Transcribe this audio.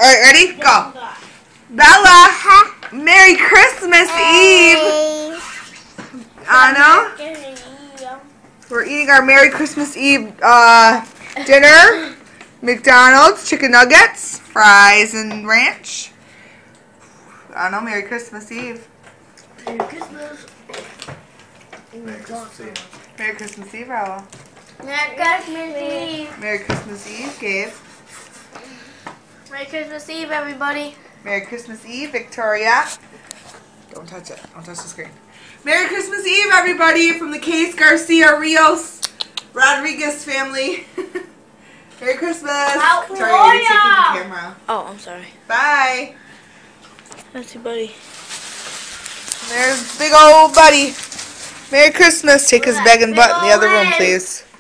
Alright, ready? Go. Bella, Merry Christmas Eve. Anna, we're eating our Merry Christmas Eve dinner. McDonald's chicken nuggets, fries, and ranch. Anna, Merry Christmas Eve. Merry Christmas. Merry Christmas Eve. Merry Christmas Eve, Bella. Merry Christmas Eve. Merry Christmas Eve, Gabe. Merry Christmas Eve, everybody. Merry Christmas Eve, Victoria. Don't touch it. Don't touch the screen. Merry Christmas Eve, everybody, from the Case Garcia Rios Rodriguez family. Merry Christmas. Victoria, you're taking the camera. Oh, I'm sorry. Bye. That's your buddy. There's big old buddy. Merry Christmas. Take his bag and butt in the other room, please.